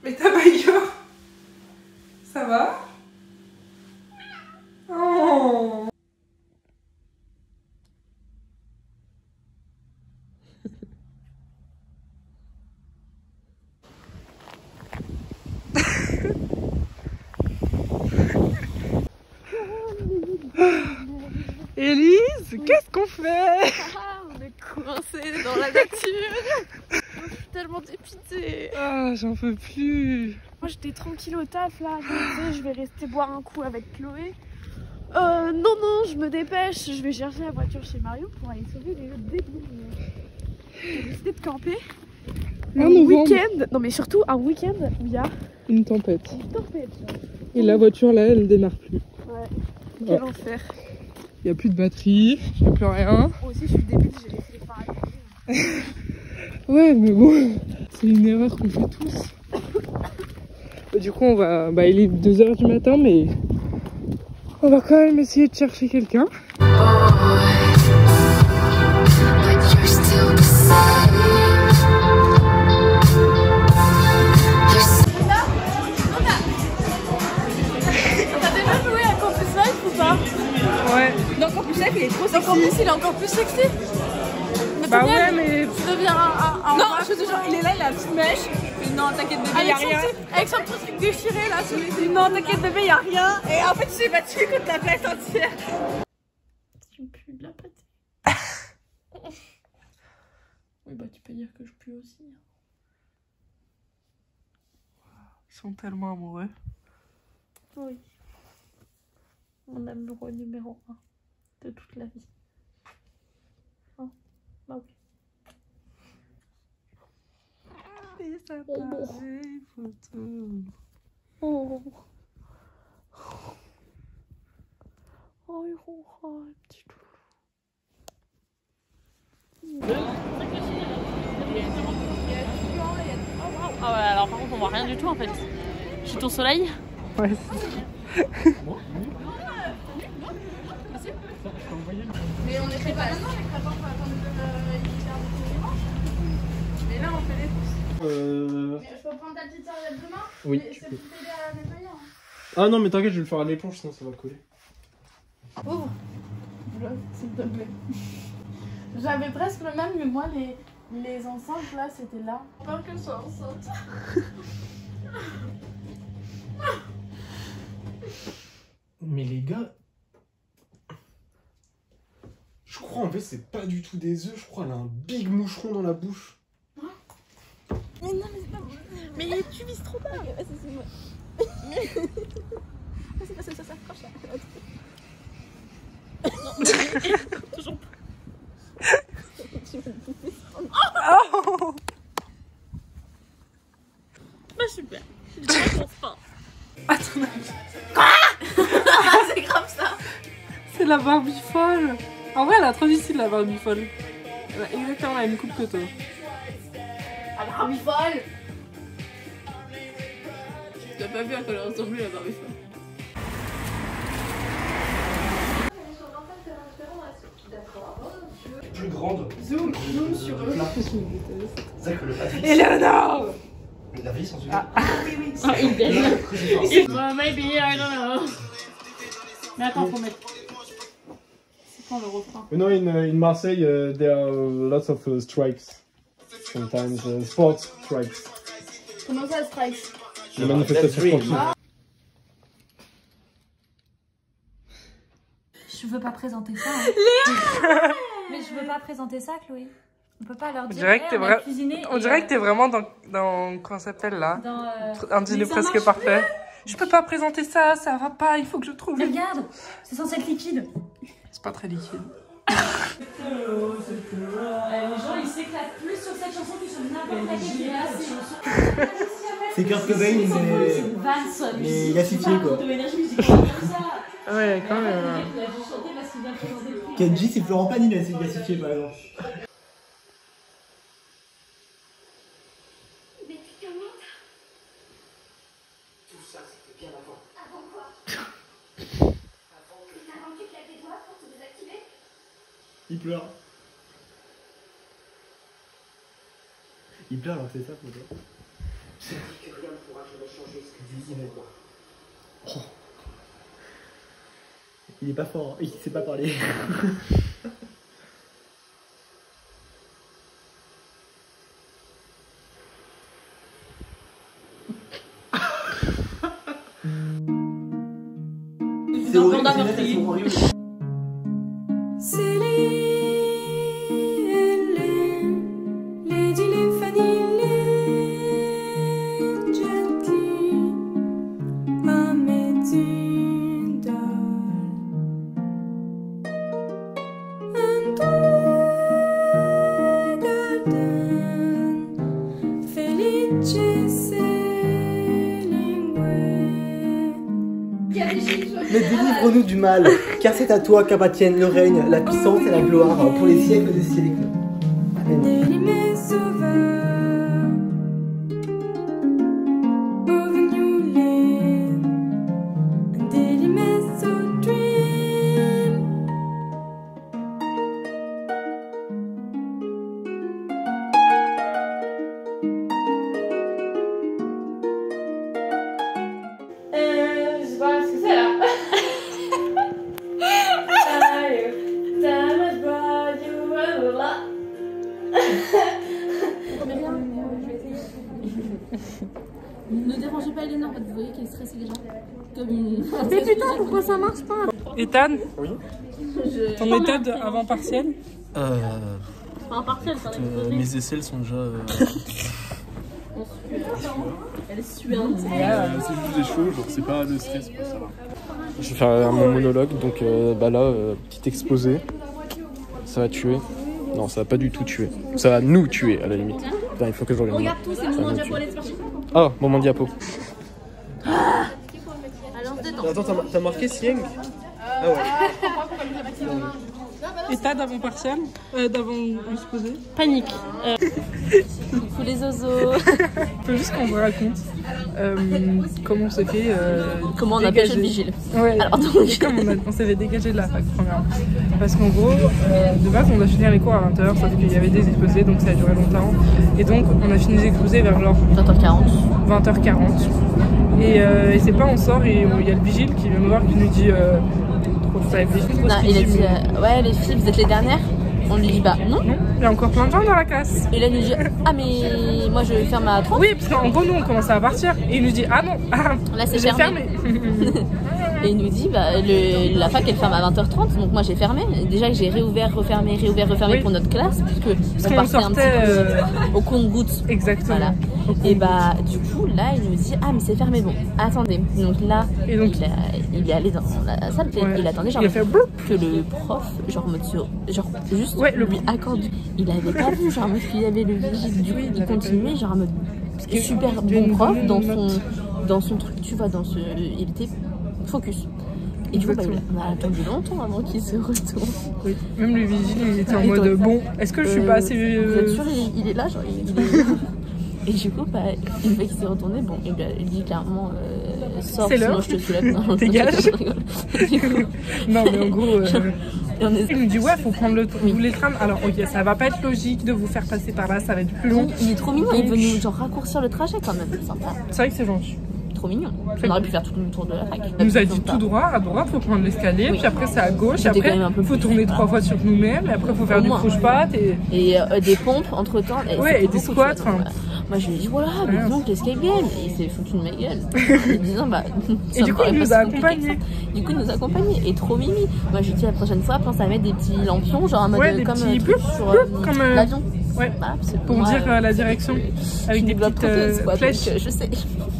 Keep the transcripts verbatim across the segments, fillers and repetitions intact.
Mais ta baillot, ça va? Oh. Élise, qu'est-ce qu'on fait? Ah, on est coincés dans la nature. Je suis tellement dépitée. Ah, j'en peux plus. Moi j'étais tranquille au taf là, je me disais je vais rester boire un coup avec Chloé. Euh, non, non, je me dépêche, je vais chercher la voiture chez Mario pour aller sauver les autres débiles. J'ai décidé de camper. Un week-end, non mais surtout un week-end où il y a une tempête. Une tempête. Et la voiture là, elle démarre plus. Ouais, quel ouais. enfer. Il n'y a plus de batterie, il n'y a plus rien. Moi aussi je suis débile, j'ai laissé les phares allumés. Ouais, mais bon, c'est une erreur qu'on fait tous. Du coup, on va. Bah, il est deux heures du matin, mais on va quand même essayer de chercher quelqu'un. Ouais. Non, Campus Life il est trop sexy. Campus il est encore plus sexy. Mais bah ouais, mais. Tu deviens un. un, un non, rap, je te jure, il est là, il a la petite mèche. Mais non, t'inquiète bébé, avec y'a son rien. Petit, avec son petit truc déchiré là sur les. Non, t'inquiète bébé, y'a rien. Et en fait, j'ai battu contre la place entière. Tu me pues de la pâté. Oui, bah tu peux dire que je pue aussi. Ils sont tellement amoureux. Oui. Mon amoureux numéro un de toute la vie. Hein? Bah oui. Et ça pareil, photo. Oh. Oh, il ronronne, un petit loup. Ah ouais, alors par contre on voit rien du tout en fait. Je suis ton soleil. Ouais, Mais on ne fait pas maintenant, les crêpes, on va attendre le. Mais là, on fait les courses. Euh... Mais je peux prendre ta petite serviette demain? Oui. C'est pour t'aider à nettoyer. Hein. Ah non, mais t'inquiète, je vais le faire à l'éponge, sinon ça va coller. Ouvre. S'il te plaît. J'avais presque le même, mais moi, les, les enceintes là, c'était là. Peur que je sois enceinte. Mais les gars. Je crois en fait, c'est pas du tout des œufs, je crois qu'elle a un big moucheron dans la bouche. Mais non, mais c'est pas. Mais tu vises trop bas. Ok, vas-y, c'est moi. Vas-y, vas-y, ça s'accroche là. Non, toujours pas. Tu vas me bouffer. oh Bah super. Je pense pas. Attends, Ah, c'est grave ça. c'est la Barbie folle. En vrai, elle a trop d'ici de la Barbie folle. Elle a exactement la même coupe que toi. Ah, Barbie folle. T'as pas vu à quoi elle ressemblait la Barbie folle? Plus grande. Zoom, zoom sur eux. Zach, le papier. Eleanor. La vie sans Ah. Oui, oui. Ah, il est. C'est Well, maybe, I don't know. Mais attends, faut mettre. C'est quand le refrain? You know, in, uh, in Marseille, uh, there are lots of uh, strikes. Sometimes uh, sports strikes. Comment ça, strikes? Les manifestations sportives. Je veux pas présenter ça. Hein. Léa. Mais je veux pas présenter ça, Chloé. On peut pas leur On dire. dirait que hey, t'es on a vra... cuisiné on et, dirait euh, que t'es vraiment dans, dans comment ça s'appelle là dans, euh... un dîner ça presque marche parfait. Je peux pas présenter ça, ça va pas, il faut que je trouve. Mais regarde, c'est censé être liquide. C'est pas très liquide. Euh, les gens ils s'éclatent plus sur cette chanson que sur n'importe laquelle. Et là, c'est C'est Kurt Cobain, mais, une vanne, ça. mais gassifié quoi. Ouais, quand même. Il a juste chanté parce qu'il vient de présenter le prix. Kenji, c'est Florent Pagny, là, c'est gassifié par exemple. Mais tu te montres. Tout ça, c'était bien avant. Avant quoi? Avant que... Avant que tu claques les doigts pour te désactiver? Il pleure. Il pleure alors que c'est ça, faut J'ai dit que rien ne pourra Oh. Il est pas fort, il sait pas parler. C'est horrible, c'est horrible. Mais délivre-nous du mal, car c'est à toi qu'appartiennent le règne, la puissance et la gloire pour les siècles des siècles. Amen. Ne dérangez pas Léna, vous voyez qu'elle est stressée déjà. Comme une... Mais putain, pourquoi ça marche pas? Ethan, oui. Ton étude avant partiel? Euh... Enfin, partiel, ça euh, mes aisselles sont déjà... Euh... Elle est suante. Yeah, c'est juste des cheveux, genre c'est pas de stress quoi, ça va. Je vais faire mon monologue, donc euh, bah là, euh, petit exposé. Ça va tuer. Non, ça va pas du tout tuer. Ça va nous tuer à la limite. Putain, il faut que je regarde. Regarde tout, c'est mon diapo, allez, c'est parti. Ah, bon, mon diapo. Ah alors, détends. Attends, t'as marqué Sieng? Ah ouais. État d'avant partiel, euh, d'avant exposé. Panique. Euh... Tous les oiseaux. Il faut juste qu'on vous raconte euh, comment on s'est fait. Euh, comment on a pêché le vigile. Ouais. Alors, donc... Comme on, a, on s'est fait dégager de la fac, premièrement. Parce qu'en gros, euh, de base, on a fini les cours à vingt heures, sauf qu'il y avait des exposés, donc ça a duré longtemps. Et donc, on a fini les exposés vers genre vingt heures quarante. vingt heures quarante. Et, euh, et c'est pas, on sort et il y a le vigile qui vient nous voir qui nous dit. Euh, Ça non, il a dit euh, ouais les filles vous êtes les dernières. On lui dit bah non. Non, il y a encore plein de gens dans la classe. Et là il nous dit ah mais moi je vais fermer à trente. Oui parce qu'en gros nous on commençait à partir et il nous dit ah non ah, là c'est fermé, fermé. Et il nous dit bah le, la fac elle ferme à vingt heures trente donc moi j'ai fermé. Déjà j'ai réouvert, refermé, réouvert, refermé oui. Pour notre classe puisque parce on partait sortait, un petit peu euh... au compte-gouttes. Exactement. Voilà. Et bah du coup là il nous dit ah mais c'est fermé bon attendez donc là et donc, il, a, il est allé dans la salle ouais. Il attendait genre il a fait que le prof genre me sur genre juste ouais, le lui accorde il avait pas vu genre qu'il y avait le vigile du coup il continuait genre me super bon prof dans son dans son truc tu vois dans ce il était focus. Et du coup, bah, on a attendu longtemps avant qu'il se retourne. Oui. Même le vigile, il était en mode euh, bon, est-ce que je suis euh, pas assez. Euh... Vous êtes sûr, il, il est là, genre, il est. Et du coup, bah, une fois qu'il s'est retourné, bon, il, il dit clairement euh, sors, sinon je te soulève. Non, dégage. Non, mais en gros. Euh... Est... Il nous dit ouais, faut prendre le oui. Vous les trams. Alors ok, ça va pas être logique de vous faire passer par là, ça va être plus long. Il est trop mignon, il veut nous genre raccourcir le trajet quand même, c'est sympa. C'est vrai que c'est gentil. Trop mignon. On aurait pu faire tout le tour de la fac. Il nous a dit tout droit, à droite, faut prendre l'escalier, oui. Puis après c'est à gauche, après il faut tourner trois fois sur nous-mêmes, et après faut faire du croche-patte et. Et euh, des pompes entre temps. Et ouais, et des squats. Hein. Moi je lui ai dit voilà, mais donc l'escape game. Et il s'est foutu de ma gueule. En disant bah. Et du coup il nous a accompagnés. Du coup il nous a accompagnés. Et trop mimi. Moi je lui ai dit la prochaine fois, pense à mettre des petits lampions, genre en mode ouais, comme petits truc sur comme l'avion. Ouais. Pour dire la direction. Avec des petites flèches. Je sais.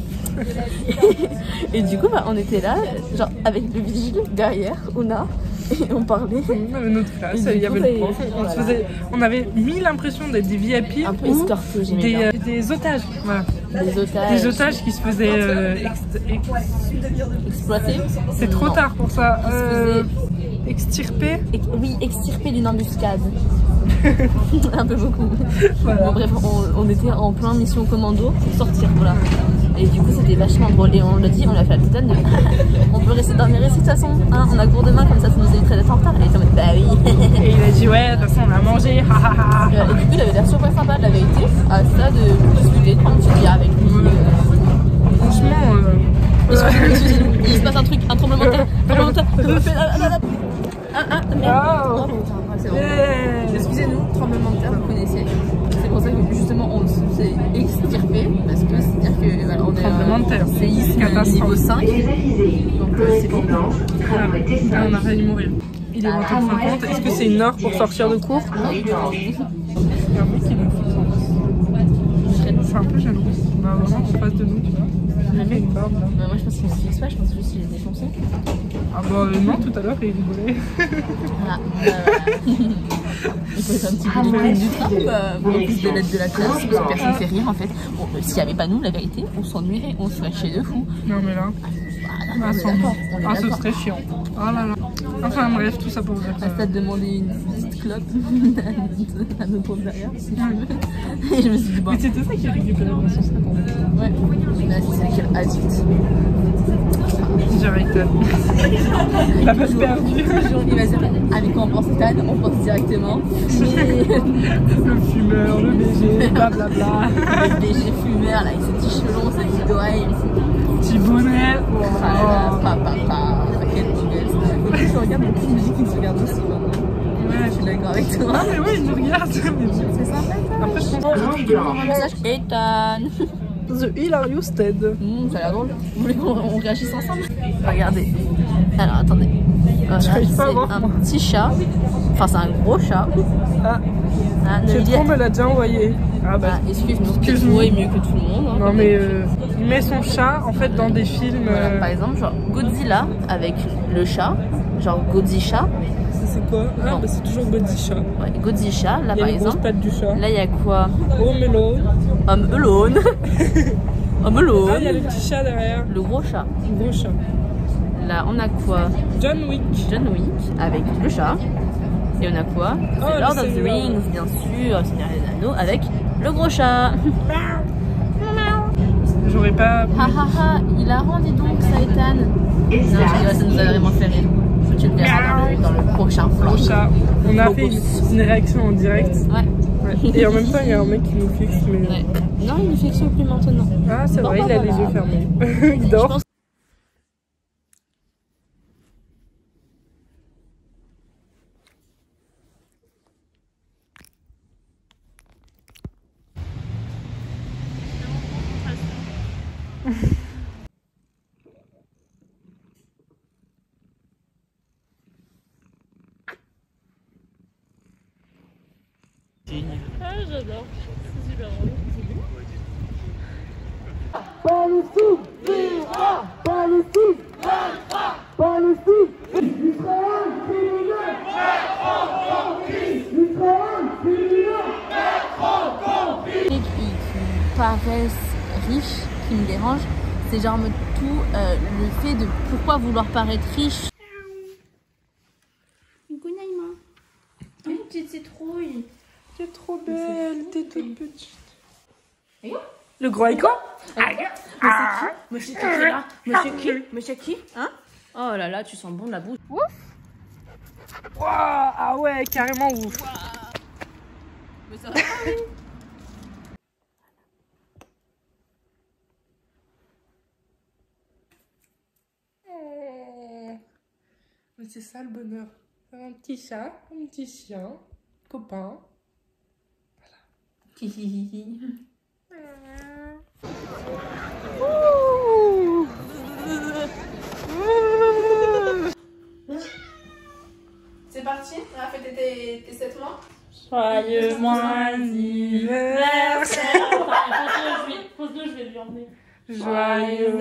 Et du coup bah, on était là genre avec le vigile derrière Ona et on parlait on avait notre classe il y avait le prof on, voilà. faisait, on avait mis l'impression d'être des V I P un peu ou escortés, des, euh, des otages voilà. Des otages des otages qui se faisaient euh, ex ex exploiter c'est trop tard pour ça euh, extirper ex oui extirper d'une embuscade un peu beaucoup voilà. Bon bref on, on était en plein mission commando pour sortir voilà. Et du coup c'était vachement drôle et on l'a dit, on a fait la petite de on peut rester dormir ici de toute façon, hein, on a cours demain comme ça ça nous éviterait d'être en retard. Et il était en mode bah oui. Et il a dit ouais de toute façon on a mangé. Et, euh, et du coup il avait l'air super sympa de la vérité, à ça de discuter, de prendre une petite bière avec lui. Franchement élémentaire. séisme niveau cinq. Donc euh, c'est bon. Ah, on a failli mourir. Il est vingt heures cinquante. Est-ce que c'est une heure pour sortir de cours? Oui, non. Il y a un mec qui nous fout en C'est un peu jaloux. Bah, vraiment en face de nous, tu vois. Le mec, une barbe là. Bah, moi je pense qu'il se fixe pas, je pense juste qu'il est défoncé. Ah bah euh, non, tout à l'heure il rigolait. Ah, bah, il faut être un petit peu l'équipe du train, quoi. En plus de l'aide de la classe, parce que personne ne fait rire en fait. Bon, euh, s'il n'y avait pas nous, la vérité, on s'ennuierait, on serait chez de fous. Non mais là, Ah, ah, on est sans d'accord, nous. on est Ah, ce d'accord. serait chiant. Ah là là. Enfin bref, tout ça pour dire À ça de demander une petite clope à nos pauvres derrière, si tu veux. Et je me suis dit, bon. Mais c'était ça qui a récupéré le sens cinquante. Ouais, mais c'est quel addict. J'arrête. La page perdue. Toujours, il va dire, ah mais quand on pense Stan, on pense directement. Le fumeur, le B G, blablabla. Le B G fumeur, là, avec ses petits cheveux longs, ses petites oreilles. Petit bonnet. Oh. Ah là là, papa, papa, quel gosse. Et puis je regarde beaucoup de musique qui se regarde aussi maintenant. Ouais, je suis d'accord avec toi. Ah mais oui, il nous regarde. C'est sympa. Après je pense Un message Ethan. The Hilarious Ted. Mmh, ça a l'air drôle. Vous voulez qu'on on réagisse ensemble? Regardez. Alors attendez. Voilà, c'est un petit chat. Enfin c'est un gros chat. Ah. Ah, J'ai trop me l'a déjà envoyé. Ah bah. Ah, excuse-moi. Excuse-moi est mieux que tout le monde. Hein, non mais euh, il met son chat en fait dans des films. Voilà, euh... par exemple genre Godzilla avec le chat. Genre Godzilla. C'est quoi? Ah non. Bah c'est toujours Godzilla. Ouais, Godzilla, là il y a par les exemple. grosses pattes du chat. Là il y a quoi? Home Alone. Home Alone. Home Alone. Ah il y a le petit chat derrière. Le gros chat. Le gros chat. Là on a quoi? John Wick. John Wick avec le chat. Et on a quoi? Oh, The Lord of the Rings, bien sûr, Seigneur des Anneaux, avec le gros chat. J'aurais pas. Ha ha ha, il a rendu donc ça, Ethan. Non, je rigole, ça nous a vraiment fait rire. Tu le verras dans le, dans le prochain vlog. Chat. On a fait une, une réaction en direct. Ouais. Ouais. Et en même temps, il y a un mec qui nous fixe. Mais... Ouais. Non, il ne fixe plus maintenant. Ah, c'est Bon, vrai, bah, il a voilà. les yeux fermés. Il dort. Ah, j'adore. C'est super drôle. Palestine vivra, Palestine vaincra, Palestine. Israël criminel, mettre en crise. Israël criminel, mettre en crise. Qui, qui paraissent riches, qui me dérangent, c'est genre tout euh, le fait de pourquoi vouloir paraître riche. Coucou Naïma. Une petite citrouille. T'es trop belle, t'es toute petite. Et quoi? Le gros est quoi? Monsieur qui est là? Monsieur qui? Monsieur qui? Hein? Oh là là, tu sens bon de la bouche. Ouf! Wow, ah ouais, carrément ouf. Wow. Mais ça va pas, oui. Mais c'est ça le bonheur. Un petit chat, un petit chien, copain. C'est parti, on a fait tes, tes sept mois. Joyeux anniversaire. Pose-le, je vais lui emmener. Joyeux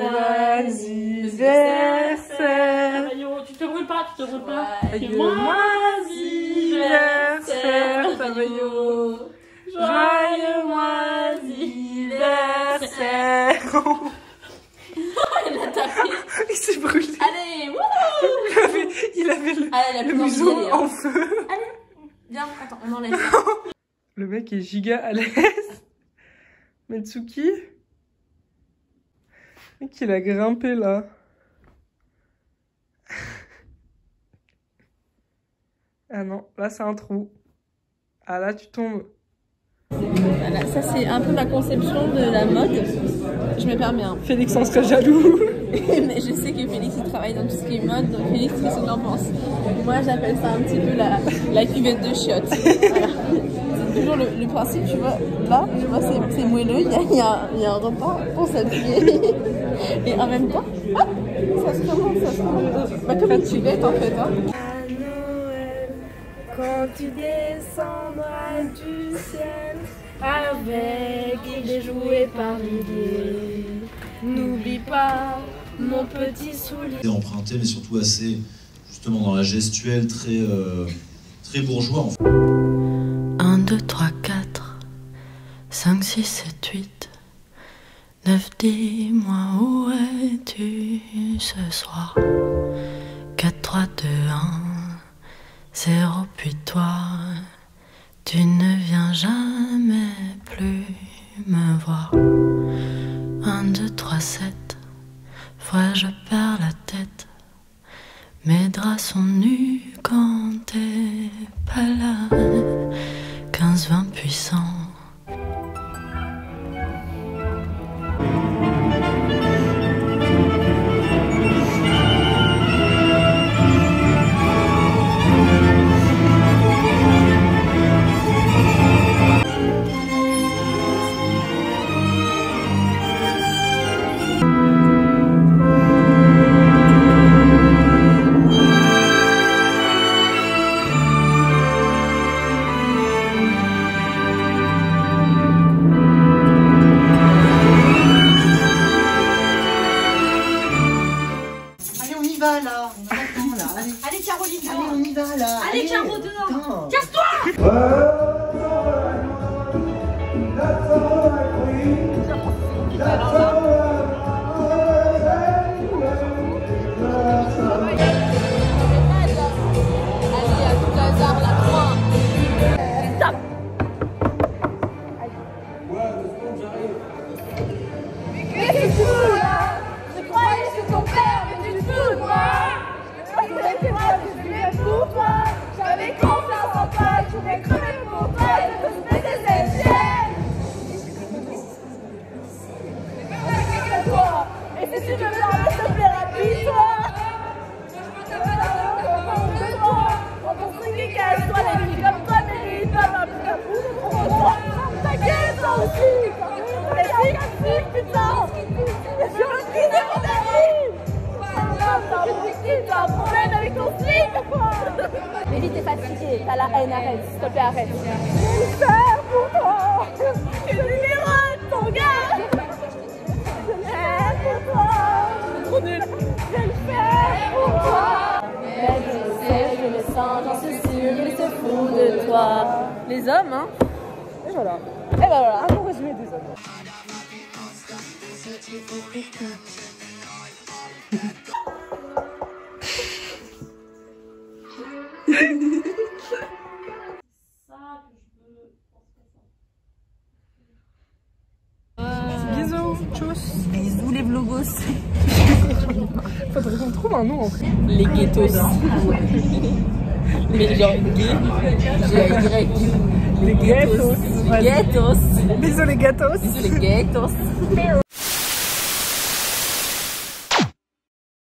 anniversaire. Tu te brûles pas, tu te brûles pas. Joyeux anniversaire, Tamayo. Joyeux anniversaire. Il a tapé. Il s'est brûlé. Allez, wouhou. Il avait, il avait le, Allez, le museau en feu. Allez, viens, attends, on enlève. Le mec est giga à l'aise. Metsuki. Le mec, il a grimpé là. Ah non, là c'est un trou. Ah là tu tombes. Voilà, ça c'est un peu ma conception de la mode. Je me permets un. Félix en serait jaloux. Mais je sais que Félix il travaille dans tout ce qui est mode, donc Félix qu'est-ce que t'en penses? Moi j'appelle ça un petit peu la, la cuvette de chiottes. Voilà. C'est une toujours le, le principe, tu vois, là, tu vois, c'est moelleux, il y a, y, a, y a un repas pour s'appuyer. Et en même temps, hop, ça se commence, ça se commence. Bah, comme une chulette en fait. Hein. À Noël, quand tu descendras du ciel, avec des jouets par milliers, n'oublie pas mon petit soulier. Emprunté, mais surtout assez, justement, dans la gestuelle, très, euh, très bourgeois en fait. un, deux, trois, quatre, cinq, six, sept, huit, neuf, dis-moi où es-tu ce soir? Quatre, trois, deux, un, zéro, puis toi, tu ne viens jamais plus me voir. Un, deux, trois, sept, fois je perds la tête, mes draps sont nus quand t'es pas là. Quinze, vingt puissants. Allez, Caroline, allez, on y va là. Allez, allez. Caro, dehors. Casse-toi. J'avais confiance en toi, je pouvais crever pour toi, je te souhaitais des échecs. Et si tu me permets, s'il te plaît, rapide-toi. On peut se qui cache-toi, les filles comme toi, méritent pas un putain de bout. Ta gueule, toi aussi. Mais si, si, putain. Je suis le fils de mon ami. T'as un problème avec ton slip ou quoi? Lévi, t'es fatiguée, t'as la haine, arrête, s'il te plaît, arrête. Je vais le faire pour toi. Tu es le numéro de ton gars. Je le fais pour toi. C'est trop nul. Je vais le faire pour toi. Mais je sais, je le sens, j'en suis sûre, il se fout de toi. Les hommes, hein. Et voilà. Et ben voilà, un bon résumé des hommes. Bisous, tchuss. Bisous les vlogos. Faudrait qu'on trouve un nom en fait. Les ghettos. Mais genre gay. G-Y. Les ghettos. Les ghettos. Bisous les gâteaux. Bisous les ghettos.